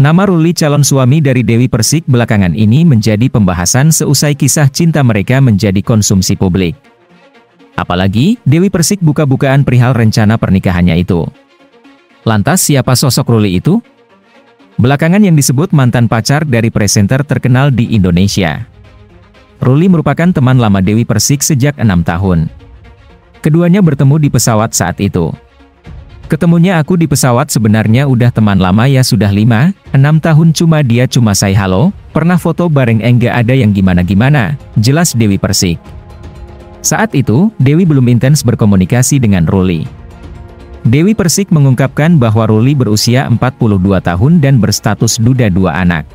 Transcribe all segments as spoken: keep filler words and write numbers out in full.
Nama Ruli calon suami dari Dewi Persik belakangan ini menjadi pembahasan seusai kisah cinta mereka menjadi konsumsi publik. Apalagi, Dewi Persik buka-bukaan perihal rencana pernikahannya itu. Lantas siapa sosok Ruli itu? Belakangan yang disebut mantan pacar dari presenter terkenal di Indonesia. Ruli merupakan teman lama Dewi Persik sejak enam tahun. Keduanya bertemu di pesawat saat itu. Ketemunya aku di pesawat sebenarnya udah teman lama ya sudah lima, enam tahun cuma dia cuma say halo, pernah foto bareng enggak ada yang gimana-gimana, jelas Dewi Persik. Saat itu, Dewi belum intens berkomunikasi dengan Ruli. Dewi Persik mengungkapkan bahwa Ruli berusia empat puluh dua tahun dan berstatus duda dua anak.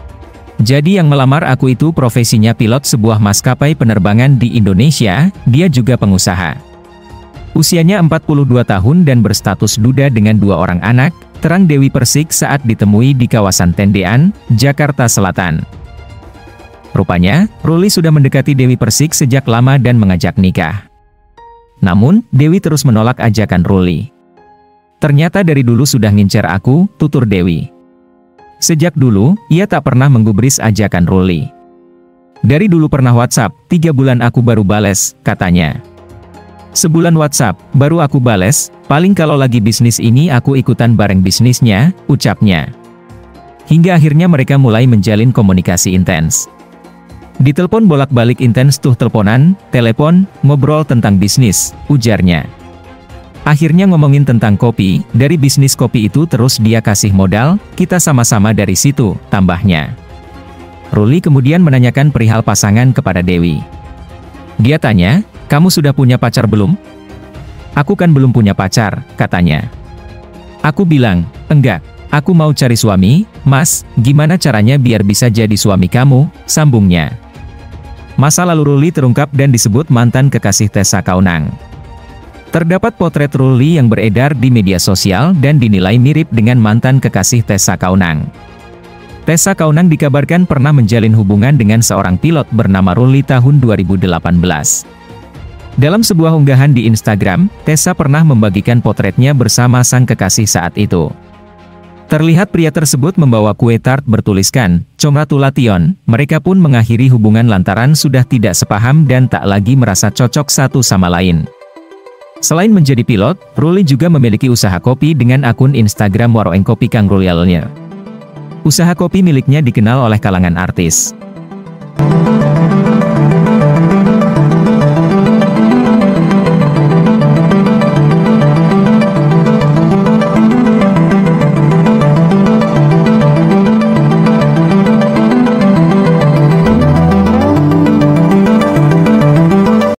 Jadi yang melamar aku itu profesinya pilot sebuah maskapai penerbangan di Indonesia, dia juga pengusaha. Usianya empat puluh dua tahun dan berstatus duda dengan dua orang anak, terang Dewi Persik saat ditemui di kawasan Tendean, Jakarta Selatan. Rupanya, Ruli sudah mendekati Dewi Persik sejak lama dan mengajak nikah. Namun, Dewi terus menolak ajakan Ruli. Ternyata dari dulu sudah ngincer aku, tutur Dewi. Sejak dulu, ia tak pernah menggubris ajakan Ruli. Dari dulu pernah WhatsApp, tiga bulan aku baru bales, katanya. Sebulan WhatsApp, baru aku bales, paling kalau lagi bisnis ini aku ikutan bareng bisnisnya, ucapnya. Hingga akhirnya mereka mulai menjalin komunikasi intens. Ditelepon bolak-balik intens tuh teleponan, telepon, ngobrol tentang bisnis, ujarnya. Akhirnya ngomongin tentang kopi, dari bisnis kopi itu terus dia kasih modal, kita sama-sama dari situ, tambahnya. Ruli kemudian menanyakan perihal pasangan kepada Dewi. Dia tanya, kamu sudah punya pacar belum? Aku kan belum punya pacar, katanya. Aku bilang, enggak, aku mau cari suami, mas, gimana caranya biar bisa jadi suami kamu, sambungnya. Masa lalu Ruli terungkap dan disebut mantan kekasih Tessa Kaunang. Terdapat potret Ruli yang beredar di media sosial dan dinilai mirip dengan mantan kekasih Tessa Kaunang. Tessa Kaunang dikabarkan pernah menjalin hubungan dengan seorang pilot bernama Ruli tahun dua ribu delapan belas. Dalam sebuah unggahan di Instagram, Tessa pernah membagikan potretnya bersama sang kekasih saat itu. Terlihat pria tersebut membawa kue tart bertuliskan, Congratulation, mereka pun mengakhiri hubungan lantaran sudah tidak sepaham dan tak lagi merasa cocok satu sama lain. Selain menjadi pilot, Ruli juga memiliki usaha kopi dengan akun Instagram Warung Kopi Kang Royalnya. Usaha kopi miliknya dikenal oleh kalangan artis.